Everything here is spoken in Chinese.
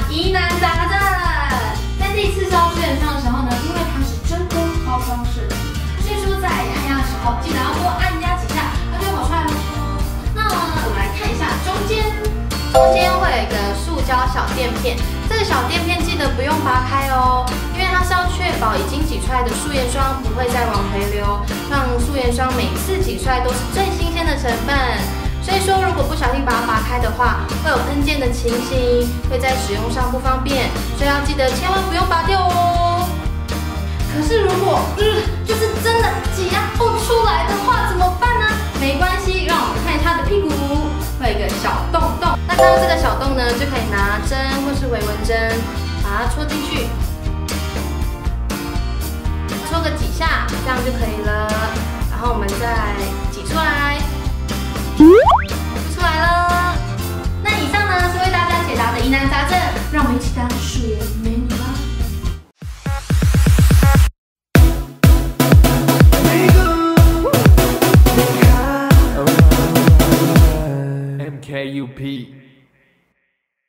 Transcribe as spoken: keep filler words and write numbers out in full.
疑难杂症。在第一次烧素颜霜的时候呢，因为它是真空包装设计，所以说在按压的时候，记得要多按压几下，它就会跑出来了。那我们来看一下中间，中间会有一个塑胶小垫片，这个小垫片记得不用拔开哦，因为它是要确保已经挤出来的素颜霜不会再往回流，让素颜霜每次挤出来都是最新鲜的成分。所以说，如果不小心把它拔开的话，会有喷溅的情形，会在使用上不方便，所以要记得千万不用拔掉哦。可是如果嗯，就是真的挤压不出来的话，怎么办呢？没关系，让我们看一下它的屁股，会有一个小洞洞。那刚刚这个小洞呢，就可以拿针或是微纹针把它戳进去，戳个几下，这样就可以了。然后我们再挤出来。出来了。那以上呢是为大家解答的疑难杂症，让我们一起当素颜美女吧。 M K U P